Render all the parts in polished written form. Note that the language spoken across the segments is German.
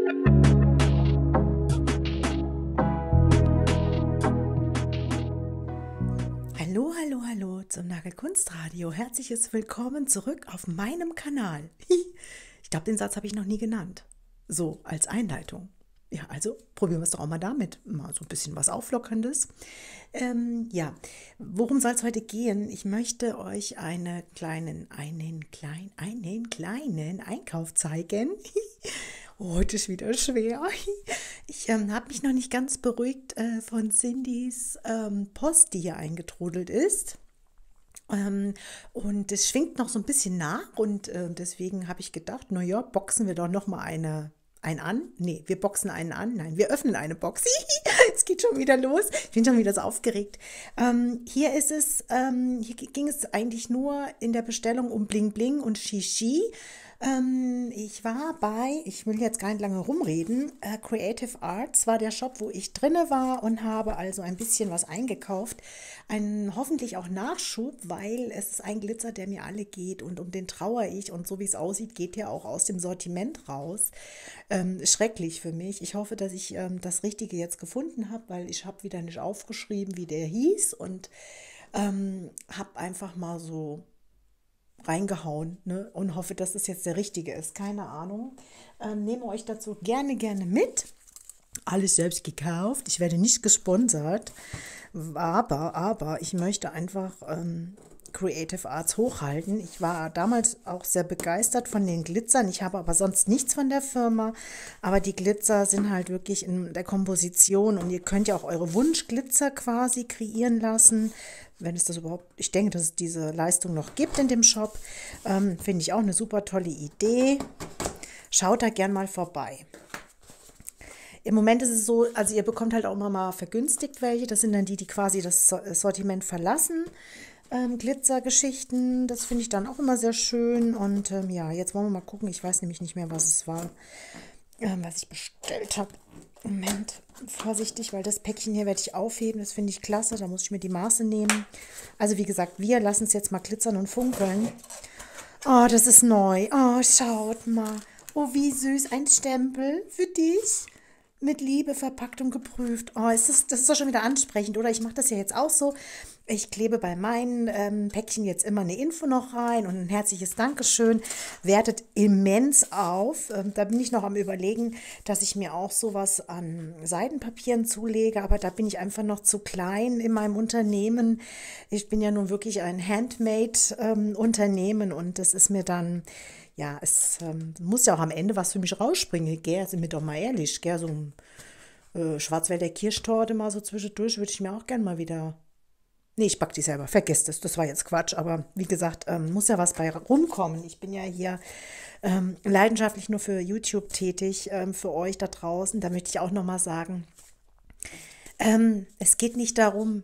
Hallo, hallo, hallo zum Nagelkunstradio. Herzliches Willkommen zurück auf meinem Kanal. Ich glaube, den Satz habe ich noch nie genannt. So als Einleitung. Ja, also probieren wir es doch auch mal damit. Mal so ein bisschen was Auflockerndes. Ja, worum soll es heute gehen? Ich möchte euch einen kleinen Einkauf zeigen. Heute ist wieder schwer. Ich habe mich noch nicht ganz beruhigt von Cindys Post, die hier eingetrudelt ist. Und es schwingt noch so ein bisschen nach und deswegen habe ich gedacht, naja, boxen wir doch noch mal einen an. Nee, wir boxen einen an. Nein, wir öffnen eine Box. Es geht schon wieder los. Ich bin schon wieder so aufgeregt. Hier ging es eigentlich nur in der Bestellung um Bling Bling und Shishi. Ich will jetzt gar nicht lange rumreden, Creative Arts war der Shop, wo ich drinne war und habe also ein bisschen was eingekauft. Einen hoffentlich auch Nachschub, weil es ist ein Glitzer, der mir alle geht und um den trauere ich und so wie es aussieht, geht der auch aus dem Sortiment raus. Schrecklich für mich. Ich hoffe, dass ich das Richtige jetzt gefunden habe, weil ich habe wieder nicht aufgeschrieben, wie der hieß und habe einfach mal so reingehauen, ne, und hoffe, dass das jetzt der richtige ist. Keine Ahnung. Nehme euch dazu gerne mit. Alles selbst gekauft. Ich werde nicht gesponsert. Aber ich möchte einfach Creative Arts hochhalten. Ich war damals auch sehr begeistert von den Glitzern. Ich habe aber sonst nichts von der Firma. Aber die Glitzer sind halt wirklich in der Komposition und ihr könnt ja auch eure Wunschglitzer quasi kreieren lassen. Wenn es das überhaupt, ich denke, dass es diese Leistung noch gibt in dem Shop. Finde ich auch eine super tolle Idee. Schaut da gern mal vorbei. Im Moment ist es so, also ihr bekommt halt auch immer mal vergünstigt welche. Das sind dann die quasi das Sortiment verlassen. Glitzergeschichten, das finde ich dann auch immer sehr schön. Und ja, jetzt wollen wir mal gucken. Ich weiß nämlich nicht mehr, was es war, was ich bestellt habe. Moment, vorsichtig, weil das Päckchen hier werde ich aufheben. Das finde ich klasse. Da muss ich mir die Maße nehmen. Also wie gesagt, wir lassen es jetzt mal glitzern und funkeln. Oh, das ist neu. Oh, schaut mal. Oh, wie süß. Ein Stempel für dich. Mit Liebe verpackt und geprüft. Oh, das ist doch schon wieder ansprechend, oder? Ich mache das ja jetzt auch so. Ich klebe bei meinen Päckchen jetzt immer eine Info noch rein und ein herzliches Dankeschön. Wertet immens auf. Da bin ich noch am Überlegen, dass ich mir auch sowas an Seidenpapieren zulege, aber da bin ich einfach noch zu klein in meinem Unternehmen. Ich bin ja nun wirklich ein Handmade-Unternehmen und das ist mir dann... Ja, es muss ja auch am Ende was für mich rausspringen, gell? Sind wir doch mal ehrlich, gell? So ein Schwarzwälder Kirschtorte mal so zwischendurch würde ich mir auch gern mal wieder... Nee, ich back die selber, vergesst es, das war jetzt Quatsch, aber wie gesagt, muss ja was bei rumkommen. Ich bin ja hier leidenschaftlich nur für YouTube tätig, für euch da draußen. Da möchte ich auch nochmal sagen, es geht nicht darum,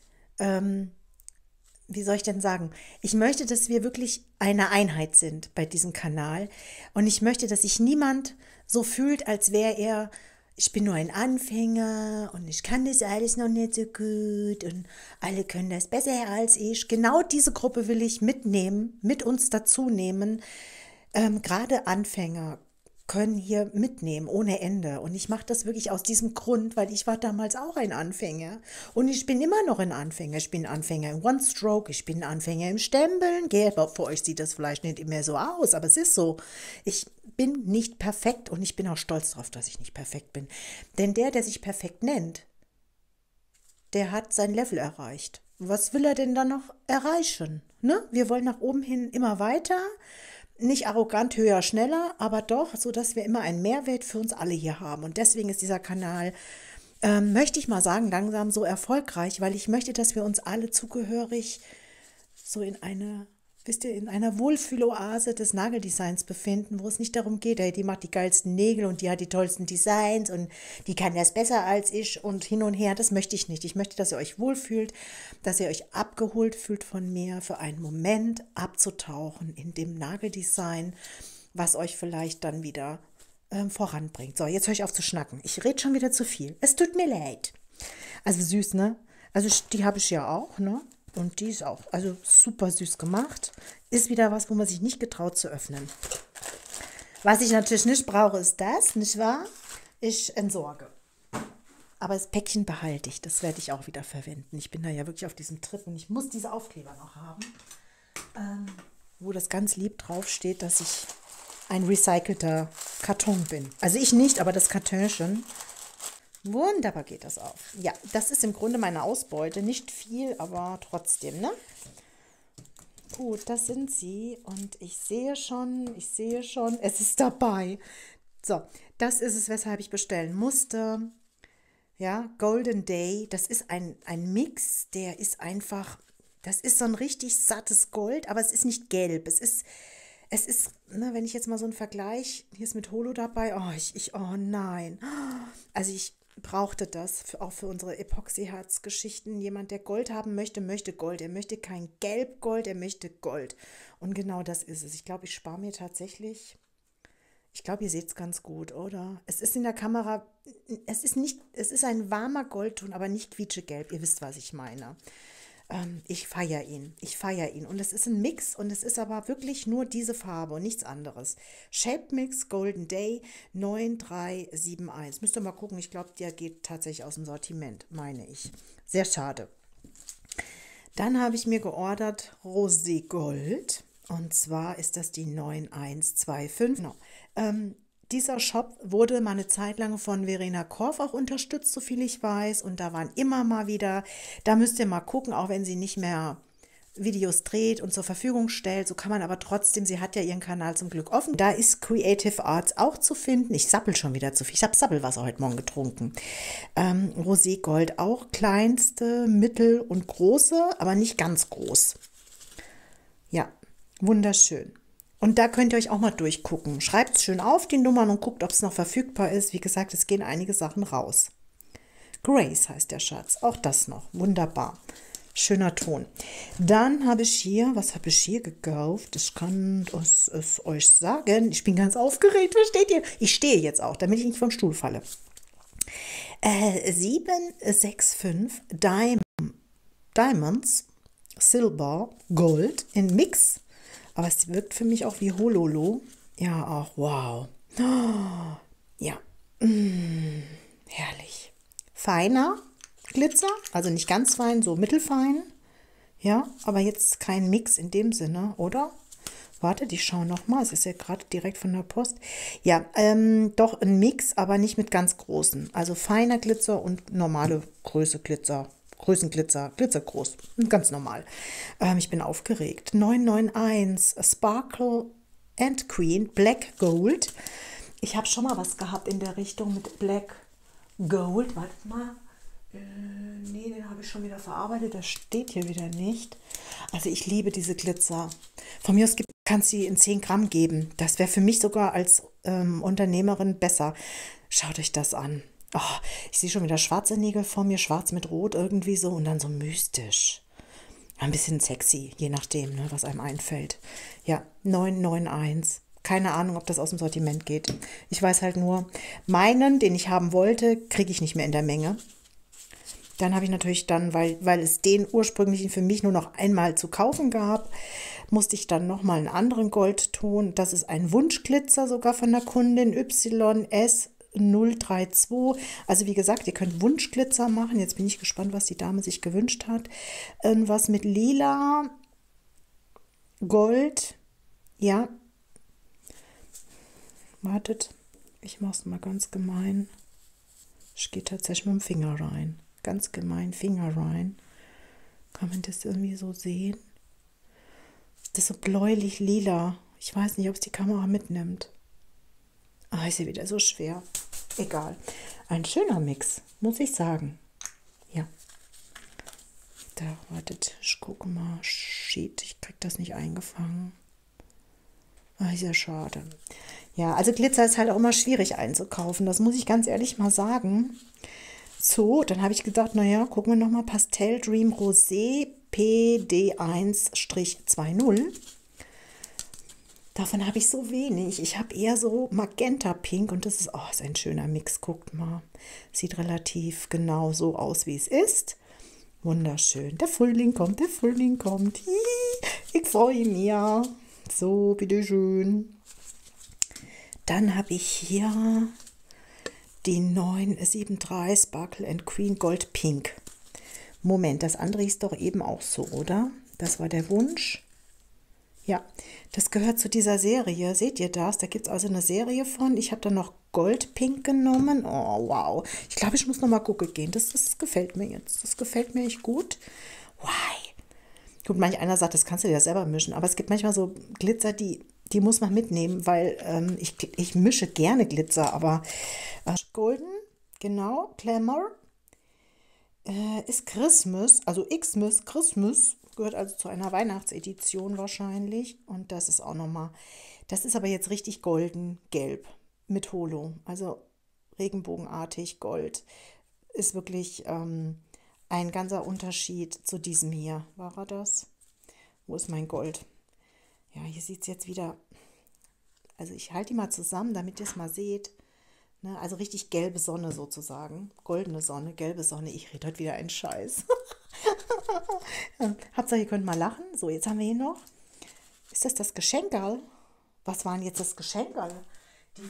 wie soll ich denn sagen? Ich möchte, dass wir wirklich eine Einheit sind bei diesem Kanal. Und ich möchte, dass sich niemand so fühlt, als wäre er, ich bin nur ein Anfänger und ich kann das alles noch nicht so gut und alle können das besser als ich. Genau diese Gruppe will ich mitnehmen, mit uns dazu nehmen. Gerade Anfänger können hier mitnehmen ohne Ende. Und ich mache das wirklich aus diesem Grund, weil ich war damals auch ein Anfänger. Und ich bin immer noch ein Anfänger. Ich bin Anfänger im One-Stroke, ich bin Anfänger im Stempeln. Für euch sieht das vielleicht nicht immer so aus, aber es ist so. Ich bin nicht perfekt und ich bin auch stolz darauf, dass ich nicht perfekt bin. Denn der sich perfekt nennt, der hat sein Level erreicht. Was will er denn dann noch erreichen? Ne? Wir wollen nach oben hin immer weiter. Nicht arrogant, höher, schneller, aber doch, so dass wir immer einen Mehrwert für uns alle hier haben. Und deswegen ist dieser Kanal, möchte ich mal sagen, langsam so erfolgreich, weil ich möchte, dass wir uns alle zugehörig so in eine, wisst ihr, in einer Wohlfühloase des Nageldesigns befinden, wo es nicht darum geht, ey, die macht die geilsten Nägel und die hat die tollsten Designs und die kann das besser als ich und hin und her. Das möchte ich nicht. Ich möchte, dass ihr euch wohlfühlt, dass ihr euch abgeholt fühlt von mir, für einen Moment abzutauchen in dem Nageldesign, was euch vielleicht dann wieder voranbringt. So, jetzt höre ich auf zu schnacken. Ich rede schon wieder zu viel. Es tut mir leid. Also süß, ne? Also die habe ich ja auch, ne? Und die ist auch, also super süß gemacht. Ist wieder was, wo man sich nicht getraut zu öffnen. Was ich natürlich nicht brauche, ist das, nicht wahr? Ich entsorge. Aber das Päckchen behalte ich. Das werde ich auch wieder verwenden. Ich bin da ja wirklich auf diesem Trip und ich muss diese Aufkleber noch haben, wo das ganz lieb draufsteht, dass ich ein recycelter Karton bin. Also ich nicht, aber das Kartönchen. Wunderbar geht das auf. Ja, das ist im Grunde meine Ausbeute. Nicht viel, aber trotzdem, ne? Gut, das sind sie. Und ich sehe schon, es ist dabei. So, das ist es, weshalb ich bestellen musste. Ja, Golden Day, das ist ein Mix, der ist einfach, das ist so ein richtig sattes Gold, aber es ist nicht gelb. Es ist, ne, wenn ich jetzt mal so einen Vergleich, hier ist mit Holo dabei, oh nein. Also ich brauchte das, auch für unsere Epoxy-Harz-Geschichten. Jemand, der Gold haben möchte, möchte Gold. Er möchte kein Gelbgold, er möchte Gold. Und genau das ist es. Ich glaube, ich spare mir tatsächlich, ich glaube, ihr seht es ganz gut, oder? Es ist in der Kamera, es ist ein warmer Goldton, aber nicht quietschegelb. Ihr wisst, was ich meine. Ich feiere ihn. Und es ist ein Mix und es ist aber wirklich nur diese Farbe und nichts anderes. Shape Mix Golden Day 9371. Müsst ihr mal gucken, ich glaube, der geht tatsächlich aus dem Sortiment, meine ich. Sehr schade. Dann habe ich mir geordert Rosé Gold. Und zwar ist das die 9125. Genau. Dieser Shop wurde mal eine Zeit lang von Verena Korf auch unterstützt, soviel ich weiß. Und da waren immer mal wieder, da müsst ihr mal gucken, auch wenn sie nicht mehr Videos dreht und zur Verfügung stellt. So kann man aber trotzdem, sie hat ja ihren Kanal zum Glück offen. Da ist Creative Arts auch zu finden. Ich sappel schon wieder zu viel. Ich habe Sappelwasser heute Morgen getrunken. Rosé Gold auch kleinste, mittel und große, aber nicht ganz groß. Ja, wunderschön. Und da könnt ihr euch auch mal durchgucken. Schreibt es schön auf, die Nummern, und guckt, ob es noch verfügbar ist. Wie gesagt, es gehen einige Sachen raus. Grace heißt der Schatz. Auch das noch. Wunderbar. Schöner Ton. Dann habe ich hier, was habe ich hier gekauft? Ich kann es euch sagen. Ich bin ganz aufgeregt. Versteht ihr? Ich stehe jetzt auch, damit ich nicht vom Stuhl falle. 765 Diamonds, Silber, Gold in Mix. Aber es wirkt für mich auch wie Hololo. Ja, auch wow. Oh, ja, herrlich. Feiner Glitzer, also nicht ganz fein, so mittelfein. Ja, aber jetzt kein Mix in dem Sinne, oder? Wartet, ich schaue nochmal. Es ist ja gerade direkt von der Post. Ja, doch ein Mix, aber nicht mit ganz großen. Also feiner Glitzer und normale Größe Glitzer. Größenglitzer, glitzergroß, ganz normal. Ich bin aufgeregt. 991 Sparkle and Queen Black Gold. Ich habe schon mal was gehabt in der Richtung mit Black Gold. Wartet mal. Nee, den habe ich schon wieder verarbeitet. Das steht hier wieder nicht. Also ich liebe diese Glitzer. Von mir aus kannst du sie in 10 Gramm geben. Das wäre für mich sogar als Unternehmerin besser. Schaut euch das an. Oh, ich sehe schon wieder schwarze Nägel vor mir, schwarz mit rot irgendwie so und dann so mystisch. Ein bisschen sexy, je nachdem, ne, was einem einfällt. Ja, 991. Keine Ahnung, ob das aus dem Sortiment geht. Ich weiß halt nur, meinen, den ich haben wollte, kriege ich nicht mehr in der Menge. Dann habe ich natürlich dann, weil es den ursprünglichen für mich nur noch einmal zu kaufen gab, musste ich dann nochmal einen anderen Goldton. Das ist ein Wunschglitzer sogar von der Kundin YS 032. Also wie gesagt, ihr könnt Wunschglitzer machen. Jetzt bin ich gespannt, was die Dame sich gewünscht hat. Irgendwas mit lila, Gold. Ja. Wartet, ich mache es mal ganz gemein. Ich gehe tatsächlich mit dem Finger rein. Ganz gemein, Finger rein. Kann man das irgendwie so sehen? Das ist so bläulich lila. Ich weiß nicht, ob es die Kamera mitnimmt. Ah, ist ja wieder so schwer. Egal. Ein schöner Mix, muss ich sagen. Ja. Da, wartet, ich gucke mal. Shit, ich krieg das nicht eingefangen. Ah, ist ja schade. Ja, also Glitzer ist halt auch immer schwierig einzukaufen. Das muss ich ganz ehrlich mal sagen. So, dann habe ich gedacht, naja, gucken wir nochmal. Pastel Dream Rosé PD1-20. Davon habe ich so wenig. Ich habe eher so Magenta Pink und das ist, oh, ist ein schöner Mix. Guckt mal. Sieht relativ genau so aus, wie es ist. Wunderschön. Der Frühling kommt, der Frühling kommt. Hihi, ich freue mich. So, bitteschön. Dann habe ich hier die 973 Sparkle and Queen Gold Pink. Moment, das andere ist doch eben auch so, oder? Das war der Wunsch. Ja, das gehört zu dieser Serie. Seht ihr das? Da gibt es also eine Serie von. Ich habe da noch Goldpink genommen. Oh, wow. Ich glaube, ich muss noch mal gucken gehen. Das gefällt mir jetzt. Das gefällt mir echt gut. Why? Gut, manch einer sagt, das kannst du dir ja selber mischen. Aber es gibt manchmal so Glitzer, die muss man mitnehmen, weil ich mische gerne Glitzer. Aber Golden, genau, Glamour. Ist Christmas, also Xmas, Christmas, gehört also zu einer Weihnachtsedition wahrscheinlich. Und das ist auch nochmal, das ist aber jetzt richtig golden, gelb mit Holo, also regenbogenartig, Gold. Ist wirklich ein ganzer Unterschied zu diesem hier. War er das? Wo ist mein Gold? Ja, hier sieht es jetzt wieder, also ich halte die mal zusammen, damit ihr es mal seht. Ne, also richtig gelbe Sonne sozusagen. Goldene Sonne, gelbe Sonne. Ich rede heute wieder einen Scheiß. Hauptsache, ihr könnt mal lachen. So, jetzt haben wir hier noch. Ist das Geschenkerl? Was waren jetzt das Geschenkerl? Die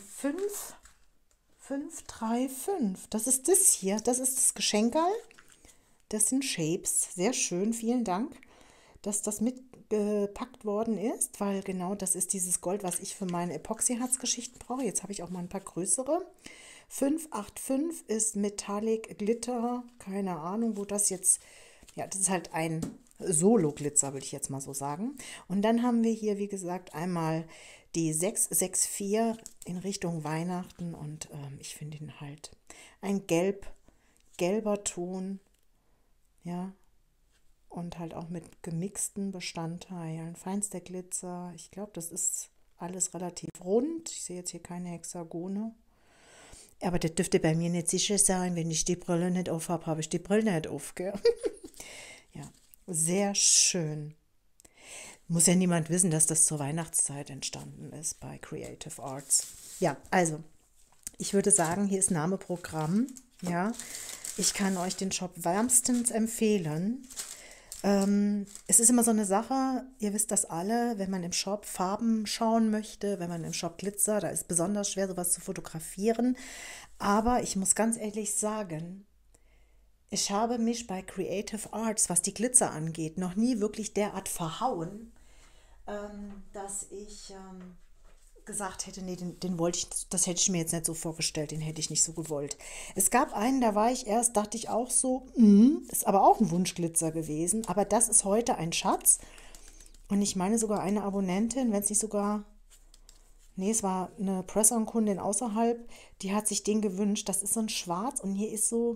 535. Das ist das hier. Das ist das Geschenkerl. Das sind Shapes. Sehr schön. Vielen Dank, dass das mitgepackt worden ist, weil genau das ist dieses Gold, was ich für meine Epoxy-Harz-Geschichten brauche. Jetzt habe ich auch mal ein paar größere. 585 ist Metallic Glitter. Keine Ahnung, wo das jetzt... Ja, das ist halt ein Solo-Glitzer, würde ich jetzt mal so sagen. Und dann haben wir hier, wie gesagt, einmal die 664 in Richtung Weihnachten. Und ich finde ihn halt ein gelber Ton. Ja, und halt auch mit gemixten Bestandteilen. Feinster Glitzer. Ich glaube, das ist alles relativ rund. Ich sehe jetzt hier keine Hexagone. Aber das dürfte bei mir nicht sicher sein. Wenn ich die Brille nicht auf habe, habe ich die Brille nicht auf. Gell? Ja, sehr schön. Muss ja niemand wissen, dass das zur Weihnachtszeit entstanden ist bei Creative Arts. Ja, also, ich würde sagen, hier ist Name Programm. Ja, ich kann euch den Shop wärmstens empfehlen. Es ist immer so eine Sache, ihr wisst das alle, wenn man im Shop Farben schauen möchte, wenn man im Shop Glitzer, da ist besonders schwer, sowas zu fotografieren. Aber ich muss ganz ehrlich sagen, ich habe mich bei Creative Arts, was die Glitzer angeht, noch nie wirklich derart verhauen, dass ich gesagt hätte, nee, den wollte ich, das hätte ich mir jetzt nicht so vorgestellt, den hätte ich nicht so gewollt. Es gab einen, da war ich erst, dachte ich auch so, ist aber auch ein Wunschglitzer gewesen, aber das ist heute ein Schatz und ich meine sogar eine Abonnentin, wenn es nicht sogar, nee, es war eine Press-on-Kundin außerhalb, die hat sich den gewünscht, das ist so ein Schwarz und hier ist so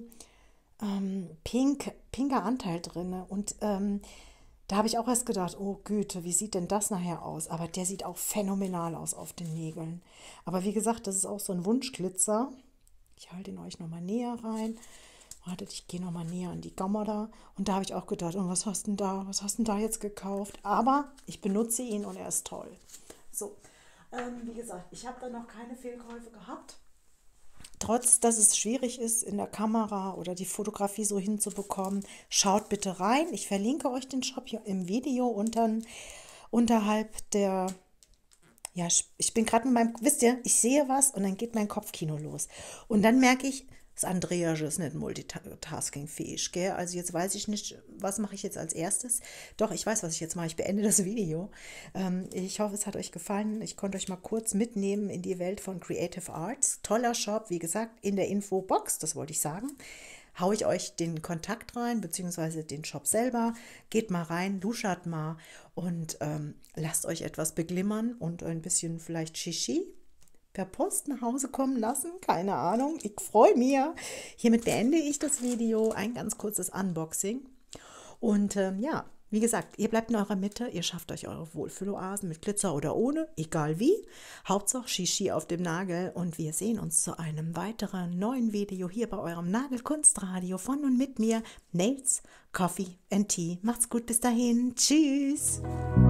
pinker Anteil drin und da habe ich auch erst gedacht, oh Güte, wie sieht denn das nachher aus? Aber der sieht auch phänomenal aus auf den Nägeln. Aber wie gesagt, das ist auch so ein Wunschglitzer. Ich halte ihn euch nochmal näher rein. Wartet, ich gehe nochmal näher an die Kamera. Und da habe ich auch gedacht, oh, was hast denn da? Was hast denn da jetzt gekauft? Aber ich benutze ihn und er ist toll. So, wie gesagt, ich habe da noch keine Fehlkäufe gehabt. Trotz, dass es schwierig ist, in der Kamera oder die Fotografie so hinzubekommen, schaut bitte rein. Ich verlinke euch den Shop hier im Video unterhalb der, ja, ich bin gerade mit meinem, wisst ihr, ich sehe was und dann geht mein Kopfkino los. Und dann merke ich, das Andreas ist nicht multitaskingfähig, gell? Also jetzt weiß ich nicht, was mache ich jetzt als erstes. Doch, ich weiß, was ich jetzt mache. Ich beende das Video. Ich hoffe, es hat euch gefallen. Ich konnte euch mal kurz mitnehmen in die Welt von Creative Arts. Toller Shop, wie gesagt, in der Infobox, das wollte ich sagen. Haue ich euch den Kontakt rein, beziehungsweise den Shop selber. Geht mal rein, luschert mal und lasst euch etwas beglimmern und ein bisschen vielleicht Shishi per Post nach Hause kommen lassen. Keine Ahnung, ich freue mich. Hiermit beende ich das Video. Ein ganz kurzes Unboxing. Und ja, wie gesagt, ihr bleibt in eurer Mitte. Ihr schafft euch eure Wohlfühloasen mit Glitzer oder ohne, egal wie. Hauptsache Shishi auf dem Nagel. Und wir sehen uns zu einem weiteren neuen Video hier bei eurem Nagelkunstradio von und mit mir, Nails, Coffee and Tea. Macht's gut, bis dahin. Tschüss.